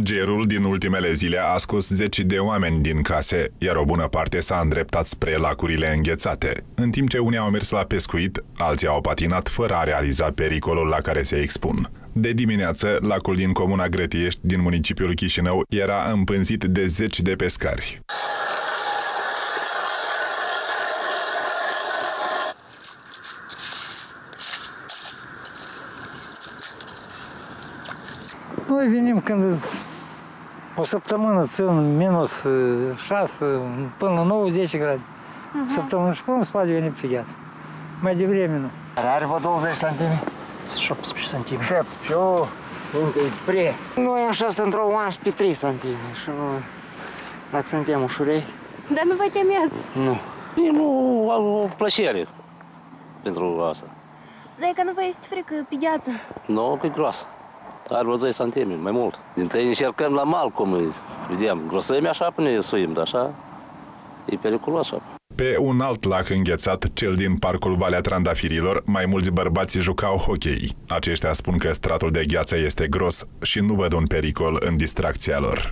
Gerul din ultimele zile a scos zeci de oameni din case, iar o bună parte s-a îndreptat spre lacurile înghețate. În timp ce unii au mers la pescuit, alții au patinat fără a realiza pericolul la care se expun. De dimineață, lacul din comuna Grătiești, din municipiul Chișinău, era împânzit de zeci de pescari. Noi venim când o săptămână țin minus 6 până la 9-10 grade. O săptămână și până în spate venim pe gheață. Mai devreme nu. Are vreo 20 cm? 17 cm. 17, încă e pre. Noi așa stăm într-o 11 cm și dacă suntem ușurei. Dar nu vă temeați? Nu. E o plăcere pentru asta. Dar e că nu vă este frică pe gheață? Nu, că e groasă. Are vreo 10 cm, mai mult. Dintre ei încercăm la mal, cum îi vedem. Grosăime așa până ne suim, dar așa e periculos așa. Pe un alt lac înghețat, cel din parcul Valea Trandafirilor, mai mulți bărbați jucau hockey. Aceștia spun că stratul de gheață este gros și nu văd un pericol în distracția lor.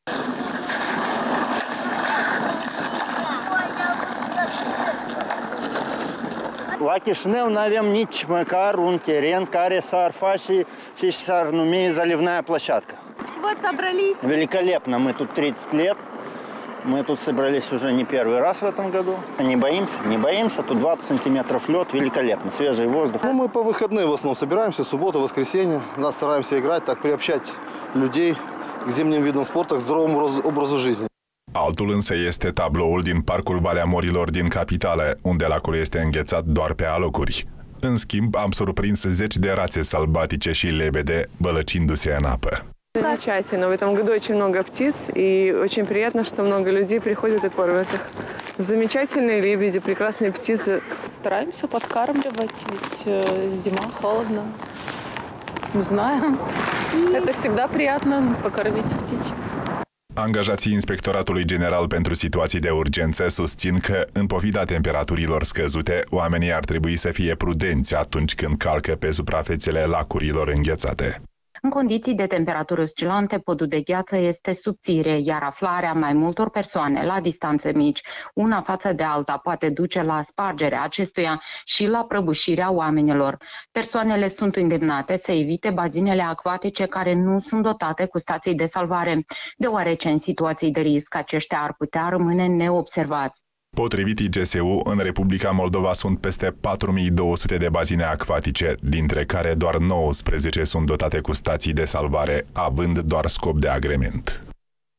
La Chișinău nu avem nici măcar un teren care s-ar face și s-ar numi Заливная площадка. Вот собрались. Великолепно, мы тут 30 лет. Мы тут собрались уже не первый раз в этом году. Не боимся, тут 20 сантиметров лед, великолепно, свежий воздух. Ну, мы по выходным в основном собираемся, суббота, воскресенье. Нас стараемся играть, так приобщать людей к зимним видам спорта, к здоровому образу жизни. Altul însă este tabloul din parcul Valea Morilor din capitală, unde lacul este înghețat doar pe alocuri. În schimb, am surprins zeci de rațe sălbatice și lebede bălăcindu-se în apă. Замечательно. В этом году очень много птиц, и очень приятно, что много людей приходят и кормят их. Замечательные лебеди, прекрасные птицы. Стараемся подкармливать, ведь зима, холодно. Не знаю. Это всегда приятно покормить птичек. Angajații Inspectoratului General pentru Situații de Urgență susțin că, în pofida temperaturilor scăzute, oamenii ar trebui să fie prudenți atunci când calcă pe suprafețele lacurilor înghețate. În condiții de temperaturi oscilante, podul de gheață este subțire, iar aflarea mai multor persoane la distanțe mici, una față de alta, poate duce la spargerea acestuia și la prăbușirea oamenilor. Persoanele sunt îndemnate să evite bazinele acvatice care nu sunt dotate cu stații de salvare, deoarece în situații de risc aceștia ar putea rămâne neobservați. Potrivit IGSU, în Republica Moldova sunt peste 4200 de bazine acvatice, dintre care doar 19 sunt dotate cu stații de salvare, având doar scop de agrement.